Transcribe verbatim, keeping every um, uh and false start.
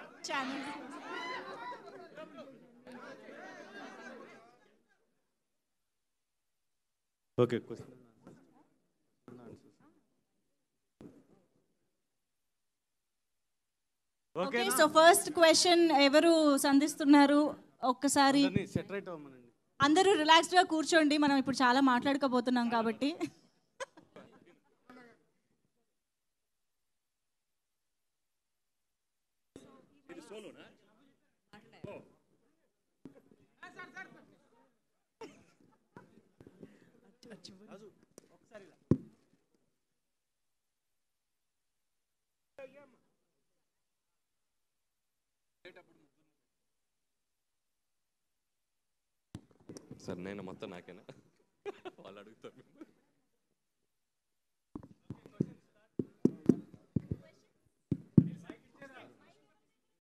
Channel. Okay okay so first question ఎవరు సంధిస్తున్నారు ఒక్కసారి అందరూ రిలాక్స్డ్ గా కూర్చోండి, మనం ఇప్పుడు చాలా మాట్లాడుకోబోతున్నాం కాబట్టి. సార్ నేను మొత్తం నాకేనా వాళ్ళు అడుగుతారు.